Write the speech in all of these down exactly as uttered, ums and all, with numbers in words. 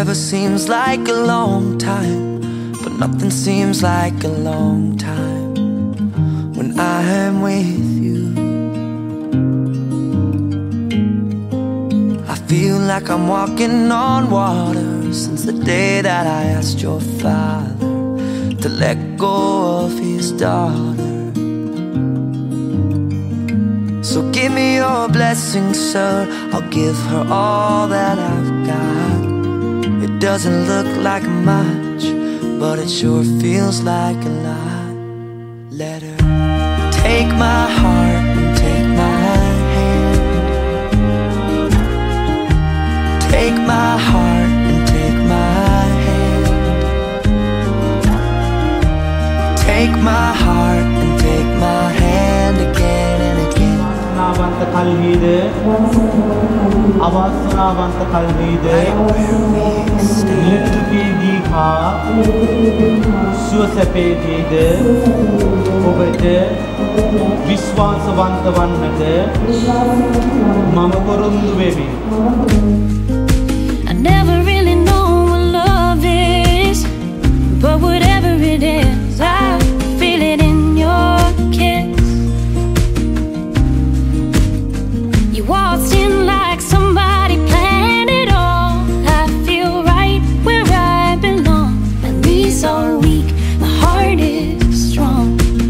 Forever seems like a long time, but nothing seems like a long time when I am with you. I feel like I'm walking on water since the day that I asked your father to let go of his daughter. So give me your blessing, sir, I'll give her all that I've got. It doesn't look like much, but it sure feels like a lot. Let her take my heart and take my hand. Take my heart and take my hand. Take my heart and take my hand again and again. අවස්ථාවන්ත කල්හිද අවස්ථාවන්ත කල්හිද නිලුපේදී හා සුවසැපේදීද ඔබට විශ්වාසවන්ත වන්නට මම පොරොන්දු වෙමි. I never really know what love is, but whatever it is, I feel it in your kiss. You waltzed in like somebody planned it all. I feel right where I belong. My knees are weak, my heart is strong.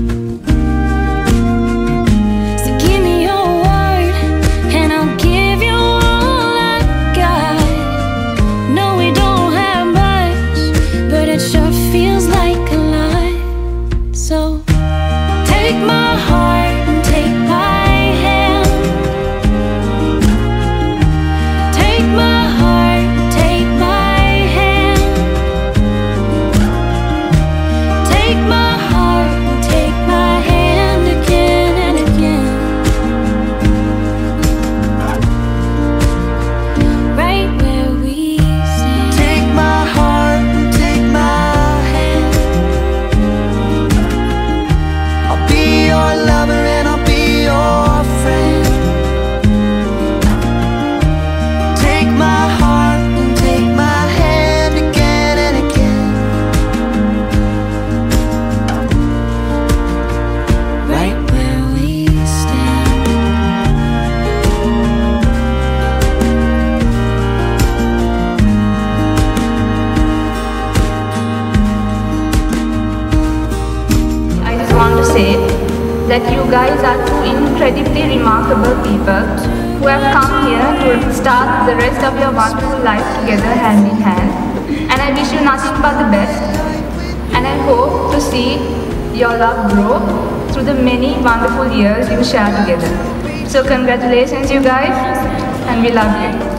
So give me your word and I'll give you all I got. No, we don't have much, but it sure feels like a lot. So take my heart and take my that you guys are two incredibly remarkable people who have come here to start the rest of your wonderful life together hand in hand. And I wish you nothing but the best. And I hope to see your love grow through the many wonderful years you share together. So congratulations you guys, and we love you.